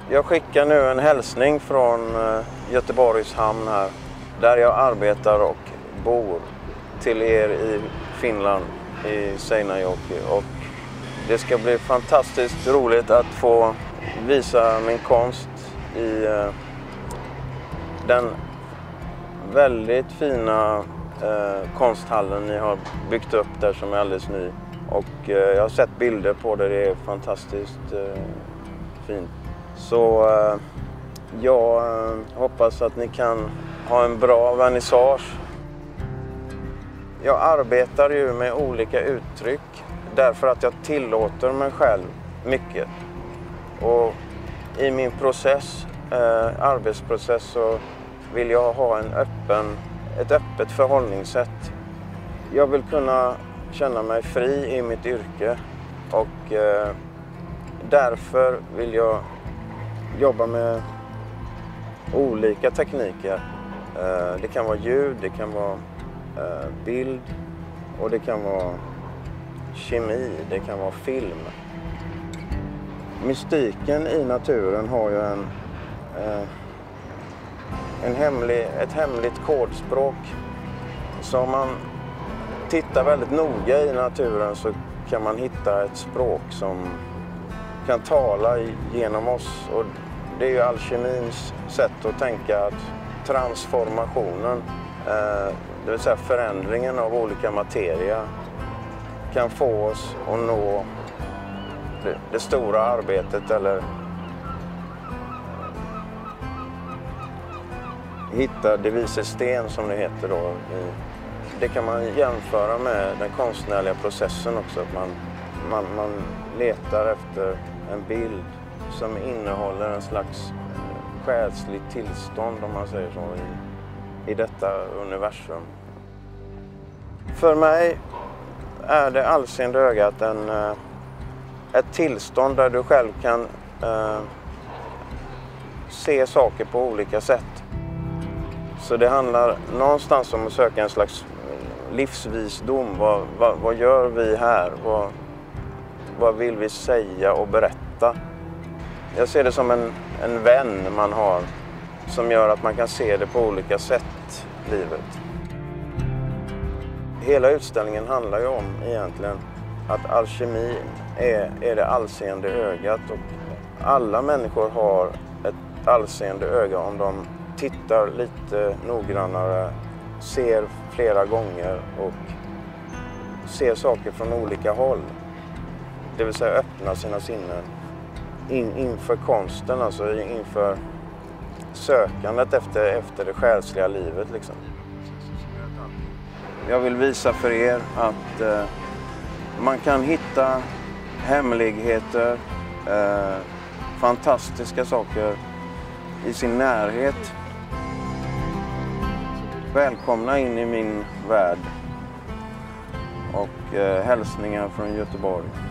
Jag skickar nu en hälsning från Göteborgs hamn här, där jag arbetar och bor, till er i Finland, i Seinäjoki. Och det ska bli fantastiskt roligt att få visa min konst i den väldigt fina konsthallen ni har byggt upp där, som är alldeles ny. Och jag har sett bilder på det, det är fantastiskt fint. Så jag hoppas att ni kan ha en bra vernissage. Jag arbetar ju med olika uttryck därför att jag tillåter mig själv mycket. Och i min process, arbetsprocess, så vill jag ha ett öppet förhållningssätt. Jag vill kunna känna mig fri i mitt yrke och därför vill jag jobba med olika tekniker. Det kan vara ljud, det kan vara bild och det kan vara kemi, det kan vara film. Mystiken i naturen har ju ett hemligt kodspråk. Så om man tittar väldigt noga i naturen så kan man hitta ett språk som kan tala genom oss. Och det är ju alkemins sätt att tänka, att transformationen, det vill säga förändringen av olika materia, kan få oss att nå det stora arbetet, eller hitta det vises sten, som det heter då. Det kan man jämföra med den konstnärliga processen också. Att man letar efter en bild som innehåller en slags själsligt tillstånd, om man säger så, i detta universum. För mig är det allseende ögat ett tillstånd där du själv kan se saker på olika sätt. Så det handlar någonstans om att söka en slags livsvisdom. Vad gör vi här? Vad vill vi säga och berätta? Jag ser det som en vän man har, som gör att man kan se det på olika sätt, livet. Hela utställningen handlar ju om egentligen att alkemi är det allseende ögat, och alla människor har ett allseende öga om de tittar lite noggrannare, ser flera gånger och ser saker från olika håll. Det vill säga öppna sina sinnen inför konsten, alltså inför sökandet efter det själsliga livet liksom. Jag vill visa för er att man kan hitta hemligheter, fantastiska saker i sin närhet. Välkomna in i min värld, och hälsningar från Göteborg.